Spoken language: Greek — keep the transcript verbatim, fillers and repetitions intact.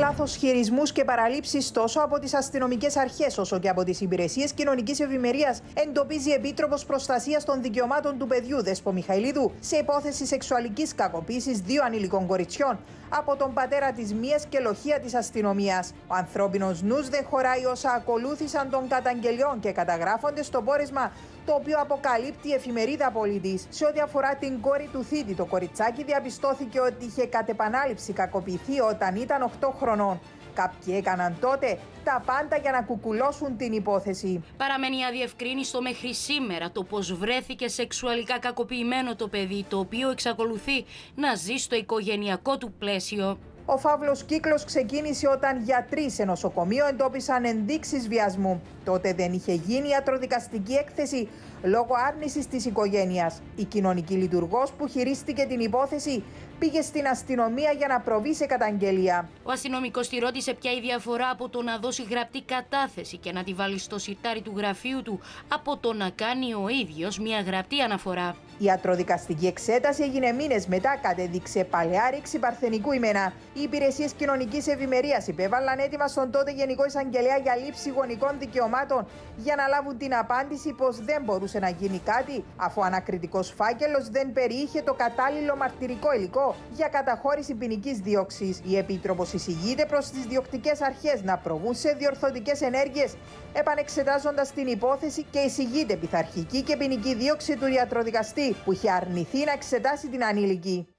Λάθος χειρισμούς και παραλήψεις τόσο από τις αστυνομικές αρχές όσο και από τις υπηρεσίες κοινωνικής ευημερίας εντοπίζει η Επίτροπος Προστασίας των Δικαιωμάτων του Παιδιού Δέσπο Μιχαηλίδου σε υπόθεση σεξουαλικής κακοποίησης δύο ανηλικών κοριτσιών από τον πατέρα της μίας και λοχεία της αστυνομίας. Ο ανθρώπινος νους δεν χωράει όσα ακολούθησαν των καταγγελιών και καταγράφονται στο πόρισμα, το οποίο αποκαλύπτει η εφημερίδα Πολίτης. Σε ό,τι αφορά την κόρη του θήτη, το κοριτσάκι διαπιστώθηκε ότι είχε κατ' επανάληψη κακοποιηθεί όταν ήταν οκτώ χρονών. Κάποιοι έκαναν τότε τα πάντα για να κουκουλώσουν την υπόθεση. Παραμένει αδιευκρίνιστο μέχρι σήμερα το πώς βρέθηκε σεξουαλικά κακοποιημένο το παιδί, το οποίο εξακολουθεί να ζει στο οικογενειακό του πλαίσιο. Ο φαύλος κύκλος ξεκίνησε όταν γιατροί σε νοσοκομείο εντόπισαν ενδείξεις βιασμού. Τότε δεν είχε γίνει ιατροδικαστική έκθεση λόγω άρνησης της οικογένειας. Η κοινωνική λειτουργός που χειρίστηκε την υπόθεση πήγε στην αστυνομία για να προβεί σε καταγγελία. Ο αστυνομικός τη ρώτησε ποια η διαφορά από το να δώσει γραπτή κατάθεση και να τη βάλει στο σιρτάρι του γραφείου του από το να κάνει ο ίδιος μια γραπτή αναφορά. Η ιατροδικαστική εξέταση έγινε μήνες μετά, κατέδειξε παλαιά ρήξη παρθενικού ημένα. Οι υπηρεσίες κοινωνικής ευημερίας υπέβαλαν έτοιμα στον τότε Γενικό Εισαγγελέα για λήψη γονικών δικαιωμάτων για να λάβουν την απάντηση πως δεν μπορούσε να γίνει κάτι, αφού ο ανακριτικός φάκελος δεν περιείχε το κατάλληλο μαρτυρικό υλικό για καταχώρηση ποινικής δίωξης. Η Επίτροπος εισηγείται προς τις διοκτικές αρχές να προβούν σε διορθωτικές ενέργειες, επανεξετάζοντας την υπόθεση, και εισηγείται πειθαρχική και ποινική δίωξη του ιατροδικαστή που είχε αρνηθεί να εξετάσει την ανήλικη.